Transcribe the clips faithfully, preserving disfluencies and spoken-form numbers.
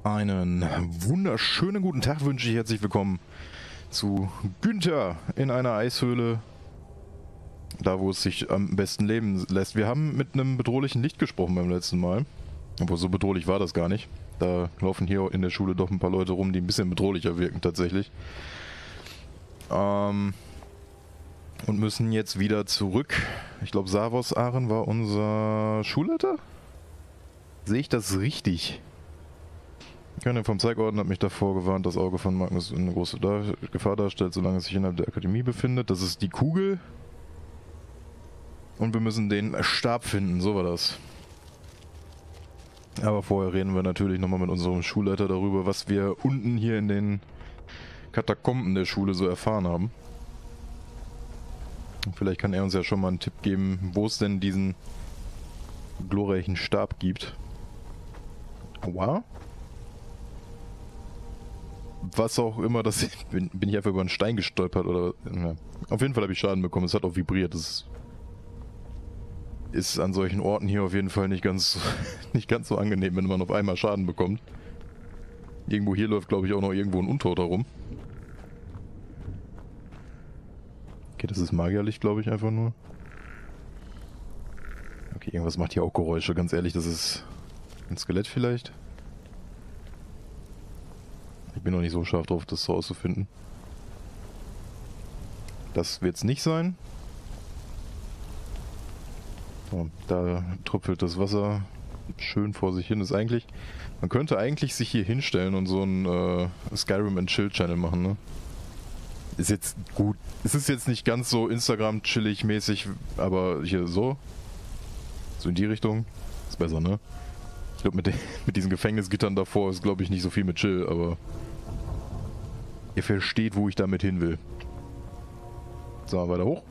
Einen wunderschönen guten Tag wünsche ich. Herzlich willkommen zu Günther in einer Eishöhle. Da, wo es sich am besten leben lässt. Wir haben mit einem bedrohlichen Licht gesprochen beim letzten Mal. Obwohl, so bedrohlich war das gar nicht. Da laufen hier in der Schule doch ein paar Leute rum, die ein bisschen bedrohlicher wirken tatsächlich. Ähm... Und müssen jetzt wieder zurück. Ich glaube, Savos Aren war unser Schulleiter? Sehe ich das richtig? Keiner vom Zeigorden hat mich davor gewarnt, das Auge von Magnus eine große Dar Gefahr darstellt, solange es sich innerhalb der Akademie befindet. Das ist die Kugel. Und wir müssen den Stab finden, so war das. Aber vorher reden wir natürlich nochmal mit unserem Schulleiter darüber, was wir unten hier in den Katakomben der Schule so erfahren haben. Vielleicht kann er uns ja schon mal einen Tipp geben, wo es denn diesen glorreichen Stab gibt. Aua. Was auch immer das ist. Bin, bin ich einfach über einen Stein gestolpert oder... Ja. Auf jeden Fall habe ich Schaden bekommen. Es hat auch vibriert. Das ist an solchen Orten hier auf jeden Fall nicht ganz, nicht ganz so angenehm, wenn man auf einmal Schaden bekommt. Irgendwo hier läuft, glaube ich, auch noch irgendwo ein Untoter rum. Okay, das ist Magierlicht, glaube ich, einfach nur. Okay, irgendwas macht hier auch Geräusche, ganz ehrlich, das ist ein Skelett vielleicht. Ich bin noch nicht so scharf drauf, das so auszufinden. Das wird es nicht sein. So, da tröpfelt das Wasser schön vor sich hin. Das ist eigentlich, man könnte eigentlich sich hier hinstellen und so ein äh, Skyrim and Chill Channel machen, ne? Ist jetzt gut. Es ist jetzt nicht ganz so Instagram-chillig mäßig, aber hier so. So in die Richtung. Ist besser, ne? Ich glaube, mit, mit diesen Gefängnisgittern davor ist, glaube ich, nicht so viel mit Chill, aber ihr versteht, wo ich damit hin will. So, weiter hoch.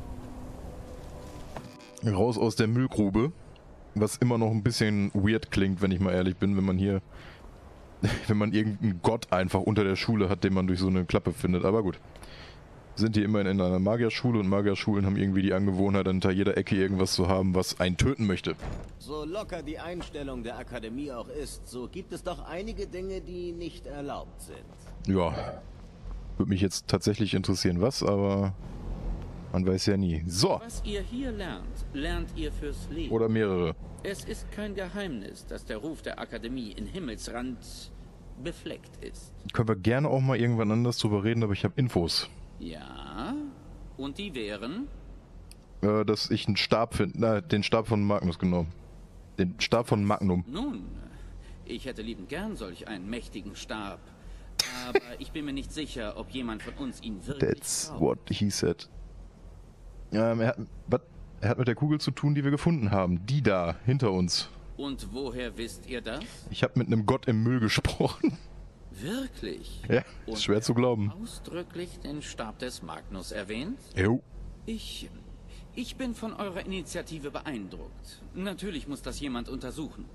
Raus aus der Müllgrube. Was immer noch ein bisschen weird klingt, wenn ich mal ehrlich bin, wenn man hier, wenn man irgendeinen Gott einfach unter der Schule hat, den man durch so eine Klappe findet. Aber gut. Sind hier immerhin in einer Magierschule und Magierschulen haben irgendwie die Angewohnheit, hinter jeder Ecke irgendwas zu haben, was einen töten möchte. So locker die Einstellung der Akademie auch ist, so gibt es doch einige Dinge, die nicht erlaubt sind. Ja, würde mich jetzt tatsächlich interessieren, was, aber man weiß ja nie. So. Was ihr hier lernt, lernt ihr fürs Leben. Oder mehrere. Es ist kein Geheimnis, dass der Ruf der Akademie in Himmelsrand befleckt ist. Können wir gerne auch mal irgendwann anders drüber reden, aber ich habe Infos. Ja, und die wären? Äh, dass ich einen Stab finde, na, den Stab von Magnus genommen. Den Stab von Magnum. Nun, ich hätte liebend gern solch einen mächtigen Stab. Aber ich bin mir nicht sicher, ob jemand von uns ihn wirklich That's braucht. what he said. Ähm, er hat, was? Er hat mit der Kugel zu tun, die wir gefunden haben. Die da, hinter uns. Und woher wisst ihr das? Ich habe mit einem Gott im Müll gesprochen. Wirklich? Ja, ist Und schwer zu glauben. ausdrücklich den Stab des Magnus erwähnt? Jo. Ich... Ich bin von eurer Initiative beeindruckt. Natürlich muss das jemand untersuchen.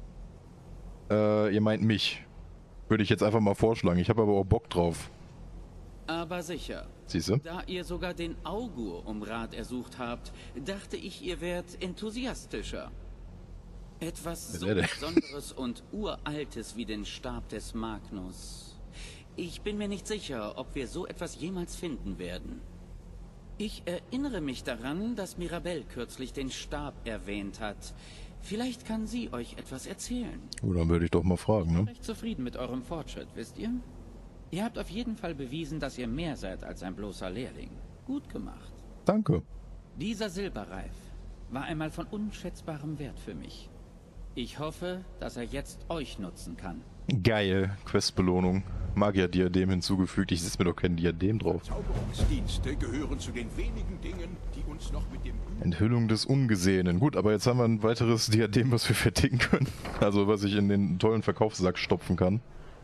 Äh, ihr meint mich. Würde ich jetzt einfach mal vorschlagen. Ich habe aber auch Bock drauf. Aber sicher. Siehst du? Da ihr sogar den Augur um Rat ersucht habt, dachte ich, ihr wärt enthusiastischer. Etwas so Wer denn? Besonderes und Uraltes wie den Stab des Magnus. Ich bin mir nicht sicher, ob wir so etwas jemals finden werden. Ich erinnere mich daran, dass Mirabelle kürzlich den Stab erwähnt hat. Vielleicht kann sie euch etwas erzählen. Oh, dann würde ich doch mal fragen, Ich bin ne? recht zufrieden mit eurem Fortschritt, wisst ihr? Ihr habt auf jeden Fall bewiesen, dass ihr mehr seid als ein bloßer Lehrling. Gut gemacht. Danke. Dieser Silberreif war einmal von unschätzbarem Wert für mich. Ich hoffe, dass er jetzt euch nutzen kann. Geil. Questbelohnung. Magier-Diadem hinzugefügt. Ich setze mir doch kein Diadem drauf. Zauberungsdienste gehören zu den wenigen Dingen, die uns noch mit dem... Enthüllung des Ungesehenen. Gut, aber jetzt haben wir ein weiteres Diadem, was wir verticken können. Also was ich in den tollen Verkaufssack stopfen kann.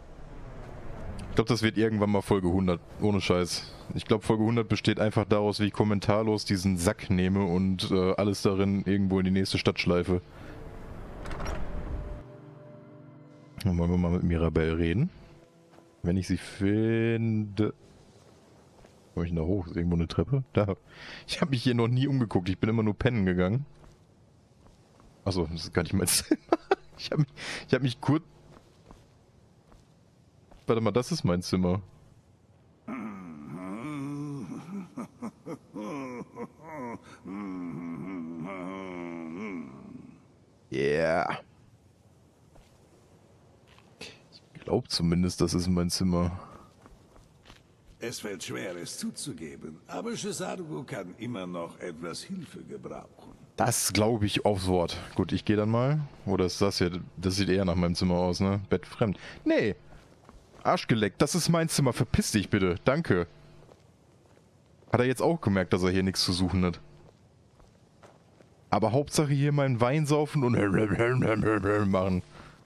Ich glaube, das wird irgendwann mal Folge hundert. Ohne Scheiß. Ich glaube, Folge hundert besteht einfach daraus, wie ich kommentarlos diesen Sack nehme und äh, alles darin irgendwo in die nächste Stadt schleife. Dann wollen wir mal mit Mirabelle reden. Wenn ich sie finde... Wo ich denn da hoch? Ist irgendwo eine Treppe? Da. Ich habe mich hier noch nie umgeguckt. Ich bin immer nur pennen gegangen. Achso, das ist gar nicht mein Zimmer. Ich habe mich, ich hab mich kurz... Warte mal, das ist mein Zimmer. Yeah. Ich glaube zumindest, das ist mein Zimmer. Es fällt schwer, es zuzugeben, aber Cesargo kann immer noch etwas Hilfe gebrauchen. Das glaube ich aufs Wort. Gut, ich gehe dann mal. Oder ist das hier? Das sieht eher nach meinem Zimmer aus, ne? Bett fremd. Nee. Arschgeleckt, das ist mein Zimmer. Verpiss dich bitte. Danke. Hat er jetzt auch gemerkt, dass er hier nichts zu suchen hat. Aber Hauptsache hier meinen Wein saufen und machen.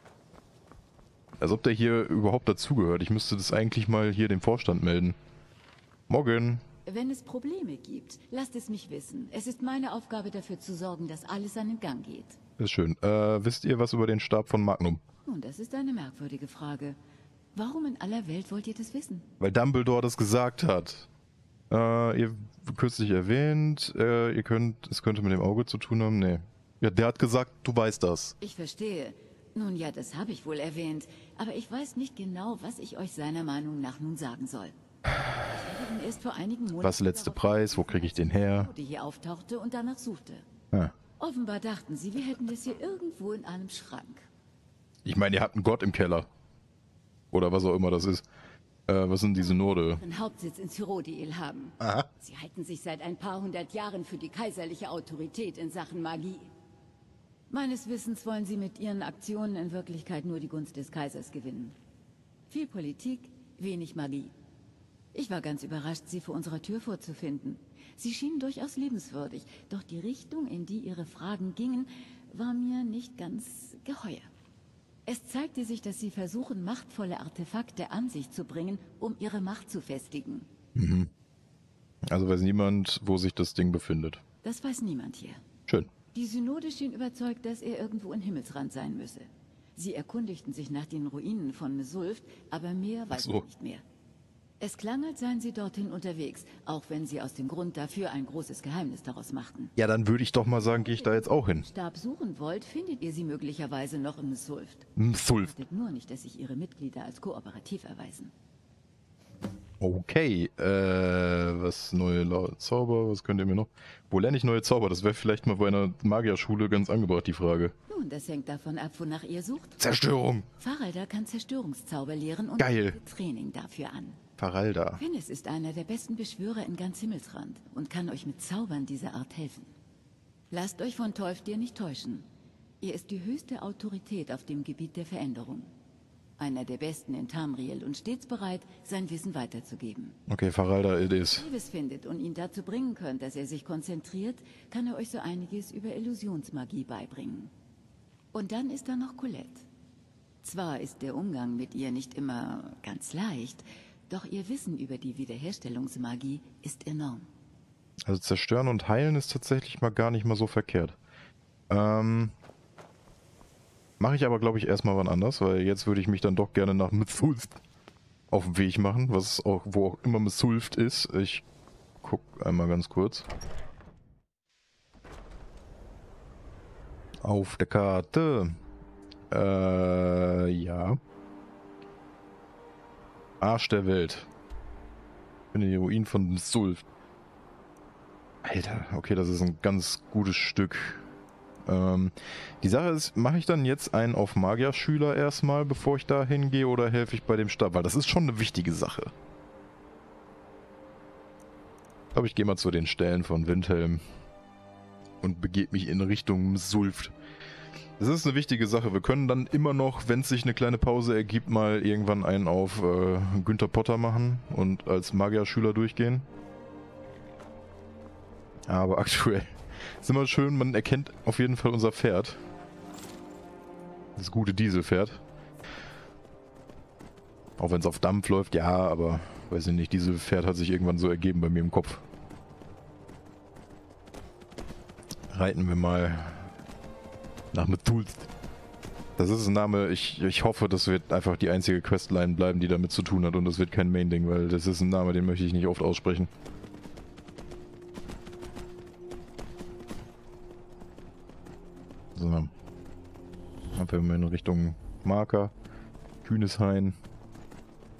Als ob der hier überhaupt dazugehört. Ich müsste das eigentlich mal hier dem Vorstand melden. Morgen. Wenn es Probleme gibt, lasst es mich wissen. Es ist meine Aufgabe, dafür zu sorgen, dass alles seinen Gang geht. Das ist schön. Äh, wisst ihr was über den Stab von Magnum? Nun, das ist eine merkwürdige Frage. Warum in aller Welt wollt ihr das wissen? Weil Dumbledore das gesagt hat. Äh, ihr kürzlich erwähnt, äh, ihr könnt, es könnte mit dem Auge zu tun haben. Nee. Ja, der hat gesagt, du weißt das. Ich verstehe. Nun ja, das habe ich wohl erwähnt. Aber ich weiß nicht genau, was ich euch seiner Meinung nach nun sagen soll. Ich habe ihn erst vor einigen Monaten... Was letzte Preis? Wo kriege ich den her? ...die hier auftauchte und danach suchte. Ah. Offenbar dachten sie, wir hätten das hier irgendwo in einem Schrank. Ich meine, ihr habt einen Gott im Keller. Oder was auch immer das ist. Äh, was sind diese Norde? Ihren Hauptsitz in Cyrodiil haben. Aha. Sie halten sich seit ein paar hundert Jahren für die kaiserliche Autorität in Sachen Magie. Meines Wissens wollen sie mit ihren Aktionen in Wirklichkeit nur die Gunst des Kaisers gewinnen. Viel Politik, wenig Magie. Ich war ganz überrascht, sie vor unserer Tür vorzufinden. Sie schienen durchaus liebenswürdig, doch die Richtung, in die ihre Fragen gingen, war mir nicht ganz geheuer. Es zeigte sich, dass sie versuchen, machtvolle Artefakte an sich zu bringen, um ihre Macht zu festigen. Mhm. Also weiß niemand, wo sich das Ding befindet. Das weiß niemand hier. Schön. Die Synode schien überzeugt, dass er irgendwo in Himmelsrand sein müsse. Sie erkundigten sich nach den Ruinen von Mesulft, aber mehr weiß Ach so. ich nicht mehr. Es klang, als seien sie dorthin unterwegs, auch wenn sie aus dem Grund dafür ein großes Geheimnis daraus machten. Ja, dann würde ich doch mal sagen, gehe ich da jetzt auch hin. Stab suchen wollt, findet ihr sie möglicherweise noch in Mesulft. Sulf. Achtet nur nicht, dass sich ihre Mitglieder als kooperativ erweisen. Okay, äh, was neue La Zauber, was könnt ihr mir noch? Wo lerne ich neue Zauber? Das wäre vielleicht mal bei einer Magierschule ganz angebracht, die Frage. Nun, das hängt davon ab, wonach ihr sucht. Zerstörung! Faralda kann Zerstörungszauber lehren und Geil. bietet Training dafür an. Faralda. Finnis ist einer der besten Beschwörer in ganz Himmelsrand und kann euch mit Zaubern dieser Art helfen. Lasst euch von Tolfdir nicht täuschen. Er ist die höchste Autorität auf dem Gebiet der Veränderung. Einer der besten in Tamriel und stets bereit, sein Wissen weiterzugeben. Okay, Faralda it is. Wenn ihr es findet und ihn dazu bringen könnt, dass er sich konzentriert, kann er euch so einiges über Illusionsmagie beibringen. Und dann ist da noch Colette. Zwar ist der Umgang mit ihr nicht immer ganz leicht, doch ihr Wissen über die Wiederherstellungsmagie ist enorm. Also zerstören und heilen ist tatsächlich mal gar nicht mal so verkehrt. Ähm... Mache ich aber, glaube ich, erstmal wann anders, weil jetzt würde ich mich dann doch gerne nach Mesulft auf den Weg machen, was auch, wo auch immer Mesulft ist. Ich guck einmal ganz kurz. Auf der Karte. Äh, ja. Arsch der Welt. Ich bin in die Ruinen von Mesulft. Alter, okay, das ist ein ganz gutes Stück. Ähm, die Sache ist, mache ich dann jetzt einen auf Magierschüler erstmal, bevor ich da hingehe, oder helfe ich bei dem Stab? Weil das ist schon eine wichtige Sache. Ich glaube, ich gehe mal zu den Stellen von Windhelm und begebe mich in Richtung Sulft. Das ist eine wichtige Sache. Wir können dann immer noch, wenn es sich eine kleine Pause ergibt, mal irgendwann einen auf äh, Günther Potter machen und als Magierschüler durchgehen. Aber aktuell ist immer schön, man erkennt auf jeden Fall unser Pferd. Das gute Dieselpferd. Auch wenn es auf Dampf läuft, ja, aber weiß ich nicht, Dieselpferd hat sich irgendwann so ergeben bei mir im Kopf. Reiten wir mal nach Mesulft. Das ist ein Name, ich, ich hoffe, das wird einfach die einzige Questline bleiben, die damit zu tun hat und das wird kein Main-Ding, weil das ist ein Name, den möchte ich nicht oft aussprechen. So. Ab wir mal in Richtung Marker. Kühneshain.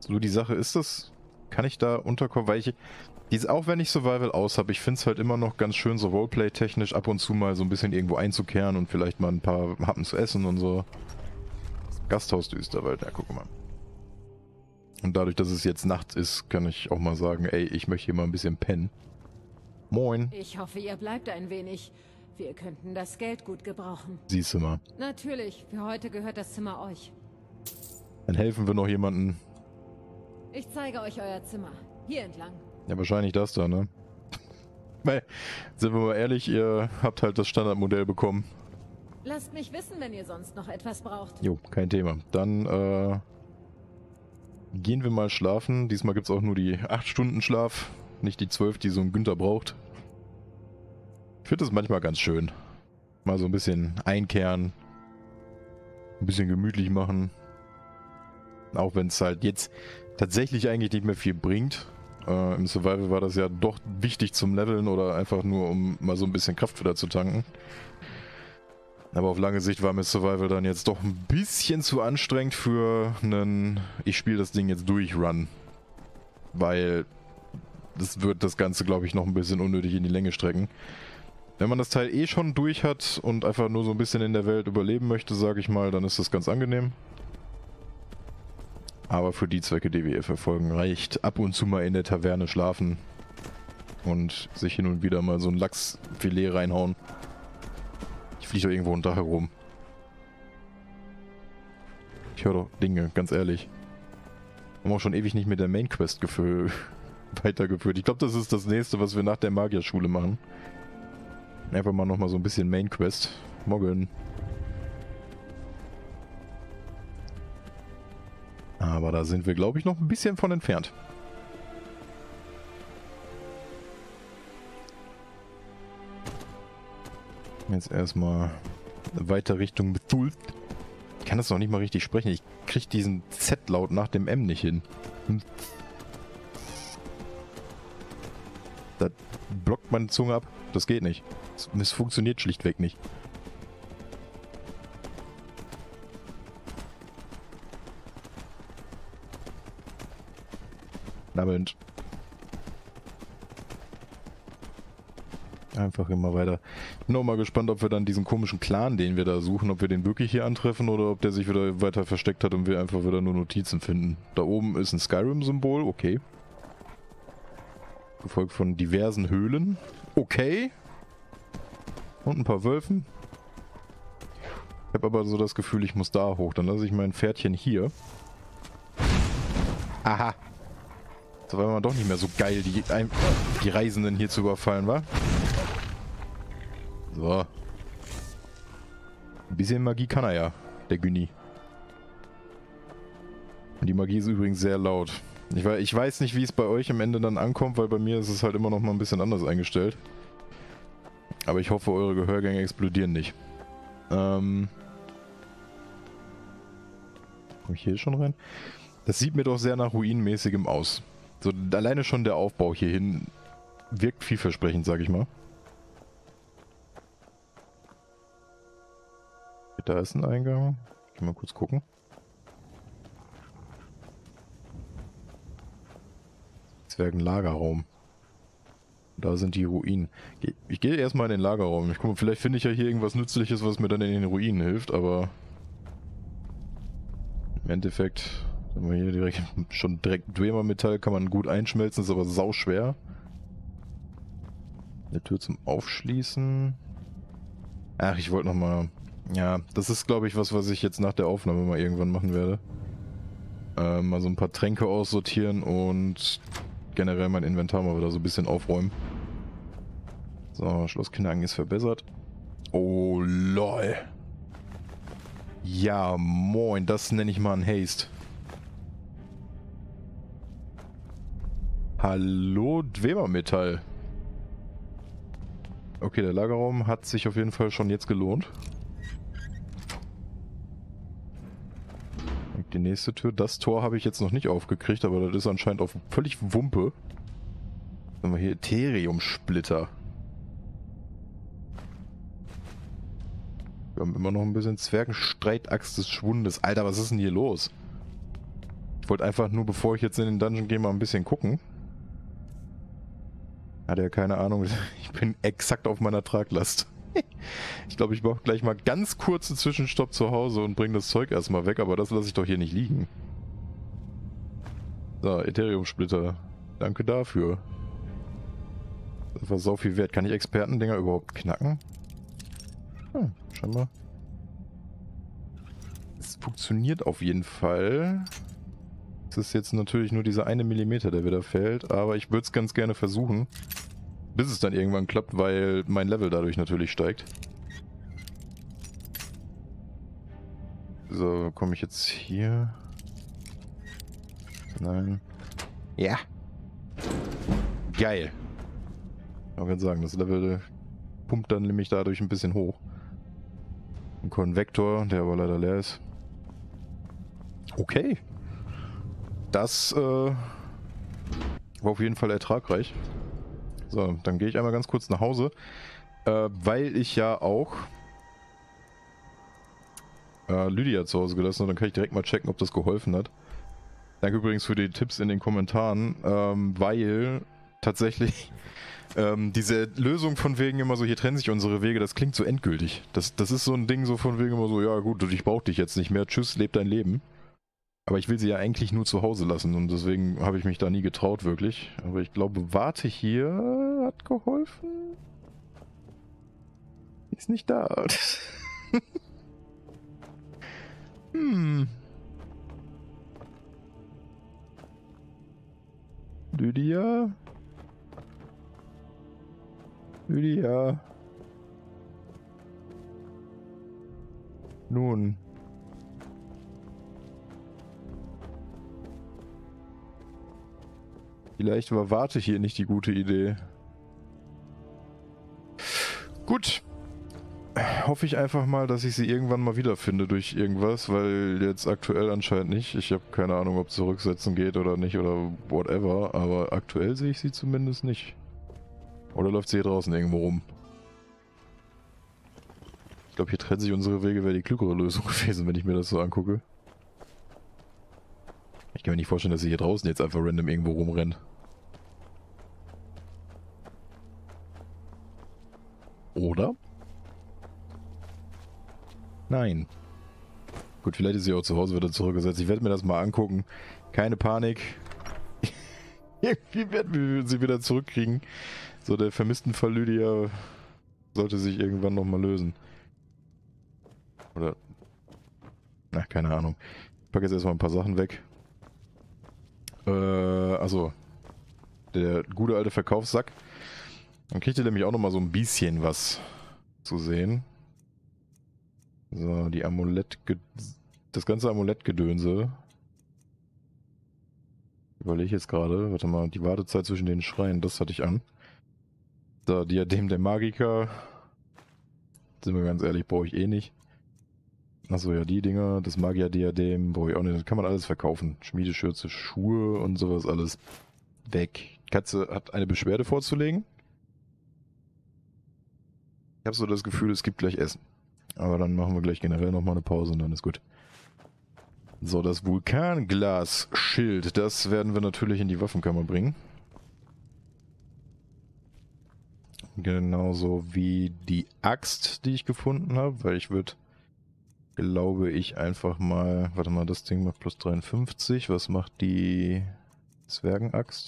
So die Sache ist das, kann ich da unterkommen, weil ich, dies, auch wenn ich Survival aus habe, ich finde es halt immer noch ganz schön, so Roleplay-technisch ab und zu mal so ein bisschen irgendwo einzukehren und vielleicht mal ein paar Happen zu essen und so. Gasthaus Düsterwald, ja, guck mal. Und dadurch, dass es jetzt nachts ist, kann ich auch mal sagen, ey, ich möchte hier mal ein bisschen pennen. Moin. Ich hoffe, ihr bleibt ein wenig. Wir könnten das Geld gut gebrauchen. Siehst du mal. Natürlich, für heute gehört das Zimmer euch. Dann helfen wir noch jemanden. Ich zeige euch euer Zimmer. Hier entlang. Ja, wahrscheinlich das da, ne? Weil, sind wir mal ehrlich, ihr habt halt das Standardmodell bekommen. Lasst mich wissen, wenn ihr sonst noch etwas braucht. Jo, kein Thema. Dann, äh... gehen wir mal schlafen. Diesmal gibt es auch nur die acht Stunden Schlaf. Nicht die zwölf, die so ein Günther braucht. Ich finde das manchmal ganz schön. Mal so ein bisschen einkehren. Ein bisschen gemütlich machen. Auch wenn es halt jetzt tatsächlich eigentlich nicht mehr viel bringt. Äh, Im Survival war das ja doch wichtig zum Leveln oder einfach nur, um mal so ein bisschen Kraft wieder zu tanken. Aber auf lange Sicht war mir Survival dann jetzt doch ein bisschen zu anstrengend für einen ich spiele das Ding jetzt durch Run. Weil das wird das Ganze, glaube ich, noch ein bisschen unnötig in die Länge strecken. Wenn man das Teil eh schon durch hat und einfach nur so ein bisschen in der Welt überleben möchte, sage ich mal, dann ist das ganz angenehm. Aber für die Zwecke, die wir hier verfolgen, reicht ab und zu mal in der Taverne schlafen und sich hin und wieder mal so ein Lachsfilet reinhauen. Ich fliege doch irgendwo unter herum. Ich höre doch Dinge, ganz ehrlich. Haben auch schon ewig nicht mit der Main Quest weitergeführt. Ich glaube, das ist das nächste, was wir nach der Magierschule machen. Einfach mal nochmal so ein bisschen Main Quest. Morgen. Aber da sind wir, glaube ich, noch ein bisschen von entfernt. Jetzt erstmal weiter Richtung Bethult. Ich kann das noch nicht mal richtig sprechen. Ich kriege diesen Z-Laut nach dem M nicht hin. Da blockt meine Zunge ab. Das geht nicht. Es funktioniert schlichtweg nicht. Abend. Einfach immer weiter. Ich bin auch mal gespannt, ob wir dann diesen komischen Clan, den wir da suchen, ob wir den wirklich hier antreffen oder ob der sich wieder weiter versteckt hat und wir einfach wieder nur Notizen finden. Da oben ist ein Skyrim-Symbol, okay. Gefolgt von diversen Höhlen, okay. Und ein paar Wölfen. Ich habe aber so das Gefühl, ich muss da hoch. Dann lasse ich mein Pferdchen hier. Aha. Das war immer doch nicht mehr so geil, die, die Reisenden hier zu überfallen, wa? So. Ein bisschen Magie kann er ja, der Günni. Und die Magie ist übrigens sehr laut. Ich weiß, ich weiß nicht, wie es bei euch am Ende dann ankommt, weil bei mir ist es halt immer noch mal ein bisschen anders eingestellt. Aber ich hoffe, eure Gehörgänge explodieren nicht. Ähm... Komm ich hier schon rein? Das sieht mir doch sehr nach Ruinenmäßigem aus. So, alleine schon der Aufbau hierhin wirkt vielversprechend, sag ich mal. Da ist ein Eingang. Ich will mal kurz gucken. Zwergenlagerraum. Da sind die Ruinen. Ich gehe erstmal in den Lagerraum. Ich gucke, vielleicht finde ich ja hier irgendwas Nützliches, was mir dann in den Ruinen hilft, aber im Endeffekt haben wir hier direkt schon direkt Dwemer-Metall, kann man gut einschmelzen, ist aber sauschwer. Eine Tür zum Aufschließen. Ach, ich wollte nochmal... Ja, das ist, glaube ich, was, was ich jetzt nach der Aufnahme mal irgendwann machen werde. Ähm, mal so ein paar Tränke aussortieren und generell mein Inventar mal wieder so ein bisschen aufräumen. So, Schlossknacken ist verbessert. Oh, lol. Ja, moin, das nenne ich mal ein Haste. Hallo, Dwemer-Metall. Okay, der Lagerraum hat sich auf jeden Fall schon jetzt gelohnt. Die nächste Tür. Das Tor habe ich jetzt noch nicht aufgekriegt, aber das ist anscheinend auf völlig Wumpe. Dann haben wir hier Ethereum-Splitter. Wir haben immer noch ein bisschen Zwergenstreitaxt des Schwundes. Alter, was ist denn hier los? Ich wollte einfach nur, bevor ich jetzt in den Dungeon gehe, mal ein bisschen gucken. Hat er keine Ahnung, ich bin exakt auf meiner Traglast. Ich glaube, ich mache gleich mal ganz kurzen Zwischenstopp zu Hause und bringe das Zeug erstmal weg, aber das lasse ich doch hier nicht liegen. So, Ethereum-Splitter. Danke dafür. Das war so viel wert. Kann ich Expertendinger überhaupt knacken? Hm, scheinbar. Es funktioniert auf jeden Fall. Es ist jetzt natürlich nur dieser eine Millimeter, der wieder fällt, aber ich würde es ganz gerne versuchen, bis es dann irgendwann klappt, weil mein Level dadurch natürlich steigt. So, komme ich jetzt hier? Nein. Ja. Geil. Ich kann sagen, das Level pumpt dann nämlich dadurch ein bisschen hoch. Ein Konvektor, der aber leider leer ist. Okay. Das äh, war auf jeden Fall ertragreich. So, dann gehe ich einmal ganz kurz nach Hause, äh, weil ich ja auch äh, Lydia zu Hause gelassen habe. Dann kann ich direkt mal checken, ob das geholfen hat. Danke übrigens für die Tipps in den Kommentaren, ähm, weil tatsächlich ähm, diese Lösung von wegen immer so, hier trennen sich unsere Wege, das klingt so endgültig. Das, das ist so ein Ding so von wegen immer so, ja gut, ich brauche dich jetzt nicht mehr, tschüss, leb dein Leben. Aber ich will sie ja eigentlich nur zu Hause lassen und deswegen habe ich mich da nie getraut, wirklich. Aber ich glaube, warte hier hat geholfen. Ist nicht da. hm. Lydia? Lydia? Nun. Vielleicht war Warte hier nicht die gute Idee. Gut. Hoffe ich einfach mal, dass ich sie irgendwann mal wiederfinde durch irgendwas, weil jetzt aktuell anscheinend nicht. Ich habe keine Ahnung, ob zurücksetzen geht oder nicht oder whatever, aber aktuell sehe ich sie zumindest nicht. Oder läuft sie hier draußen irgendwo rum? Ich glaube, hier trennen sich unsere Wege, wäre die klügere Lösung gewesen, wenn ich mir das so angucke. Ich kann mir nicht vorstellen, dass sie hier draußen jetzt einfach random irgendwo rumrennt. Oder? Nein. Gut, vielleicht ist sie auch zu Hause wieder zurückgesetzt. Ich werde mir das mal angucken. Keine Panik. Irgendwie werden wir sie wieder zurückkriegen. So, der vermissten Fall Lydia sollte sich irgendwann nochmal lösen. Oder... Na, keine Ahnung. Ich packe jetzt erstmal ein paar Sachen weg. Äh, also der gute alte Verkaufssack. Dann kriegt ihr nämlich auch nochmal so ein bisschen was zu sehen. So, die Amulett... Das ganze Amulettgedönse. Überlege ich jetzt gerade. Warte mal, die Wartezeit zwischen den Schreien, das hatte ich an. So, Diadem der Magiker. Sind wir ganz ehrlich, brauche ich eh nicht. Achso, ja, die Dinger, das Magier-Diadem brauche ich auch nicht. Das kann man alles verkaufen. Schmiedeschürze, Schuhe und sowas alles weg. Katze hat eine Beschwerde vorzulegen. Ich habe so das Gefühl, es gibt gleich Essen. Aber dann machen wir gleich generell nochmal eine Pause und dann ist gut. So, das Vulkanglas-Schild, das werden wir natürlich in die Waffenkammer bringen. Genauso wie die Axt, die ich gefunden habe, weil ich würde... glaube ich einfach mal, warte mal, das Ding macht plus dreiundfünfzig, was macht die Zwergenaxt?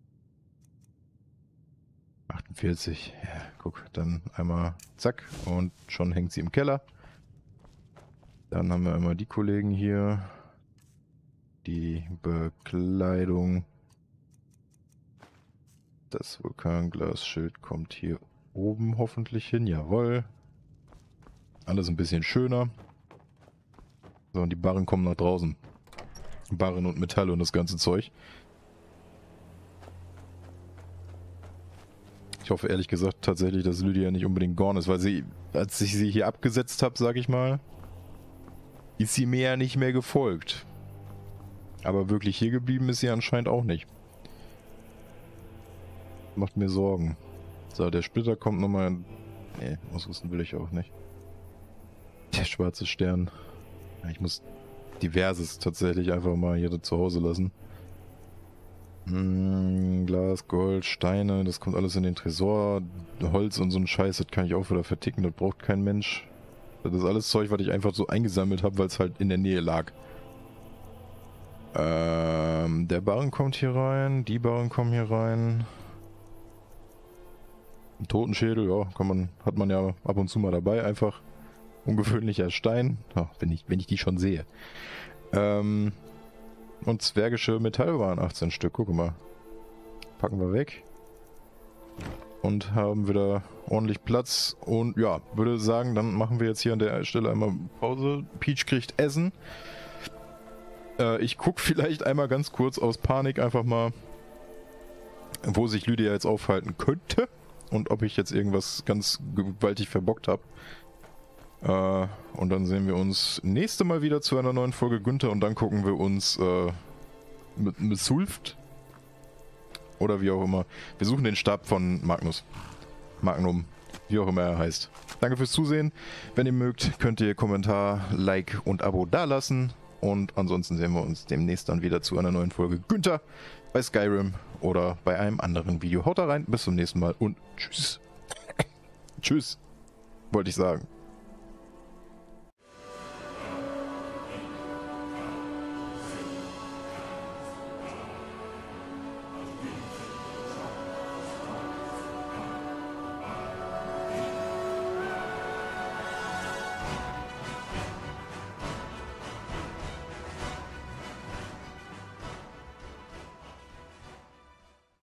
achtundvierzig, ja, guck, dann einmal zack und schon hängt sie im Keller. Dann haben wir einmal die Kollegen hier, die Bekleidung, das Vulkanglasschild kommt hier oben hoffentlich hin, jawohl. Alles ein bisschen schöner. So, und die Barren kommen nach draußen. Barren und Metalle und das ganze Zeug. Ich hoffe ehrlich gesagt tatsächlich, dass Lydia nicht unbedingt gone ist, weil sie, als ich sie hier abgesetzt habe, sag ich mal, ist sie mir ja nicht mehr gefolgt. Aber wirklich hier geblieben ist sie anscheinend auch nicht. Macht mir Sorgen. So, der Splitter kommt nochmal... Nee, ausrüsten will ich auch nicht. Der schwarze Stern. Ich muss diverses tatsächlich einfach mal hier zu Hause lassen. Hm, Glas, Gold, Steine, das kommt alles in den Tresor. Holz und so ein Scheiß, das kann ich auch wieder verticken, das braucht kein Mensch. Das ist alles Zeug, was ich einfach so eingesammelt habe, weil es halt in der Nähe lag. Ähm, der Barren kommt hier rein, die Barren kommen hier rein. Ein Totenschädel, ja, kann man, hat man ja ab und zu mal dabei, einfach. Ungewöhnlicher Stein, ja, wenn ich, wenn ich die schon sehe. Ähm, und zwergische Metallwaren, achtzehn Stück, guck mal. Packen wir weg. Und haben wieder ordentlich Platz. Und ja, würde sagen, dann machen wir jetzt hier an der Stelle einmal Pause. Peach kriegt Essen. Äh, ich gucke vielleicht einmal ganz kurz aus Panik einfach mal, wo sich Lydia jetzt aufhalten könnte. Und ob ich jetzt irgendwas ganz gewaltig verbockt habe. Äh, und dann sehen wir uns nächste Mal wieder zu einer neuen Folge Günther. Und dann gucken wir uns äh, mit, mit Sulft oder wie auch immer. Wir suchen den Stab von Magnus. Magnum, wie auch immer er heißt. Danke fürs Zusehen. Wenn ihr mögt, könnt ihr Kommentar, Like und Abo dalassen. Und ansonsten sehen wir uns demnächst dann wieder zu einer neuen Folge Günther bei Skyrim oder bei einem anderen Video. Haut da rein, bis zum nächsten Mal und tschüss. Tschüss, wollte ich sagen.